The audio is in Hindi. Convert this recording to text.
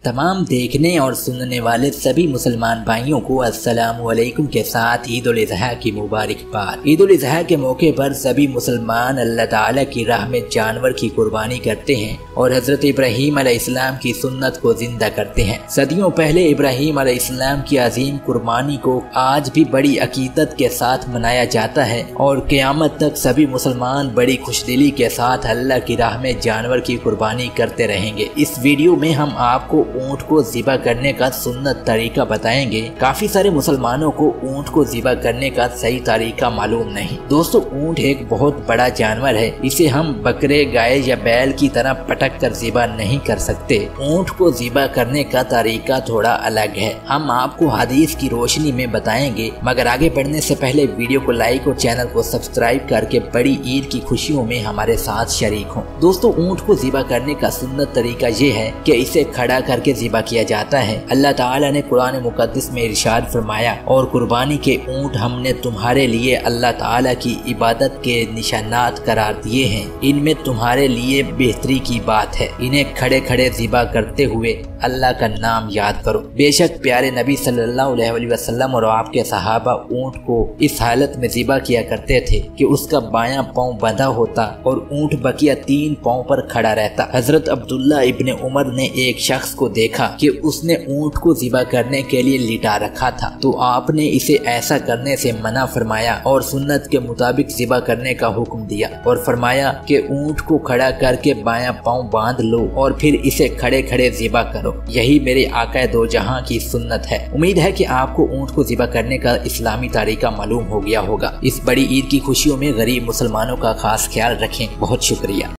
तमाम देखने और सुनने वाले सभी मुसलमान भाइयों को अस्सलामु अलैकुम के साथ ईद उल अज़हा की मुबारकबाद। ईद उल अज़हा के मौके पर सभी मुसलमान अल्लाह ताला की राह में जानवर की कुर्बानी करते हैं और हजरत इब्राहीम अलैहिस्सलाम की सुन्नत को जिंदा करते हैं। सदियों पहले इब्राहीम अलैहिस्सलाम की अजीम कुर्बानी को आज भी बड़ी अकीदत के साथ मनाया जाता है और क़यामत तक सभी मुसलमान बड़ी खुशदिली के साथ अल्लाह की राह में जानवर की कुर्बानी करते रहेंगे। इस वीडियो में हम आपको ऊँट को ज़िबा करने का सुन्नत तरीका बताएंगे। काफी सारे मुसलमानों को ऊँट को ज़िबा करने का सही तरीका मालूम नहीं। दोस्तों, ऊँट एक बहुत बड़ा जानवर है। इसे हम बकरे, गाय या बैल की तरह पटक कर ज़िबा नहीं कर सकते। ऊँट को ज़िबा करने का तरीका थोड़ा अलग है। हम आपको हदीस की रोशनी में बताएंगे। मगर आगे बढ़ने से पहले वीडियो को लाइक और चैनल को सब्सक्राइब करके बड़ी ईद की खुशियों में हमारे साथ शरीक हों। दोस्तों, ऊँट को ज़िबा करने का सुन्नत तरीका ये है कि इसे खड़ा करके ज़िबा किया जाता है। अल्लाह ताला ने कुरान मुकद्दस में इरशाद फरमाया, और कुर्बानी के ऊँट हमने तुम्हारे लिए अल्लाह ताला की इबादत के निशानात करार दिए हैं। इनमें तुम्हारे लिए बेहतरी की बात है। इन्हें खड़े खड़े ज़िबा करते हुए अल्लाह का नाम याद करो। बेशक प्यारे नबी सल्लल्लाहु अलैहि वसल्लम और आपके सहाबा ऊँट को इस हालत में ज़िबा किया करते थे कि उसका बायां पाँव बंधा होता और ऊँट बकिया 3 पाँव पर खड़ा रहता। हजरत अब्दुल्ला इब्ने उमर ने एक शख्स को देखा कि उसने ऊँट को ज़िबा करने के लिए लिटा रखा था, तो आपने इसे ऐसा करने से मना फरमाया और सुन्नत के मुताबिक ज़िबा करने का हुक्म दिया और फरमाया कि ऊँट को खड़ा करके बायां पाँव बांध लो और फिर इसे खड़े खड़े ज़िबा करो। यही मेरे आका दो जहां की सुन्नत है। उम्मीद है कि आपको ऊँट को ज़िबा करने का इस्लामी तरीका मालूम हो गया होगा। इस बड़ी ईद की खुशियों में गरीब मुसलमानों का खास ख्याल रखें। बहुत शुक्रिया।